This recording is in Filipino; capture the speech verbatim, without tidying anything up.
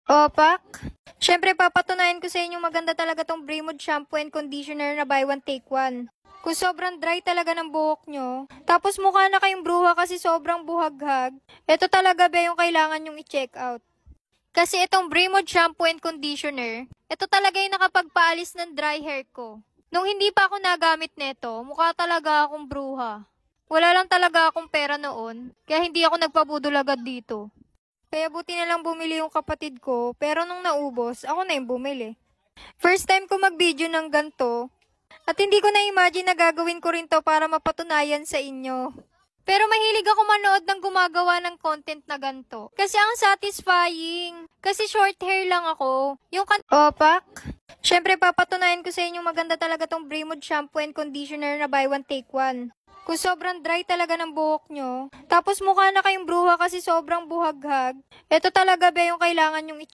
Opak. Siyempre, papatunayan ko sa inyo maganda talaga tong Bremod Shampoo and Conditioner na buy one take one. Kung sobrang dry talaga ng buhok nyo, tapos mukha na kayong bruha kasi sobrang buhaghag, ito talaga ba yung kailangan nyong i-check out. Kasi itong Bremod Shampoo and Conditioner, ito talaga yung nakapagpaalis ng dry hair ko. Nung hindi pa ako nagamit nito, mukha talaga akong bruha. Wala lang talaga akong pera noon, kaya hindi ako nagpabudol agad dito. Kaya buti na lang bumili yung kapatid ko, pero nung naubos, ako na yung bumili. First time ko mag-video ng ganto, at hindi ko na-imagine na gagawin ko rin to para mapatunayan sa inyo. Pero mahilig ako manood ng gumagawa ng content na ganto. Kasi ang satisfying. Kasi short hair lang ako. Yung kan- Opak. Siyempre, papatunayan ko sa inyo maganda talaga tong Bremod Shampoo and Conditioner na buy one take one. Kung sobrang dry talaga ng buhok nyo, tapos mukha na kayong bruha kasi sobrang buhaghag, ito talaga ba yung kailangan yung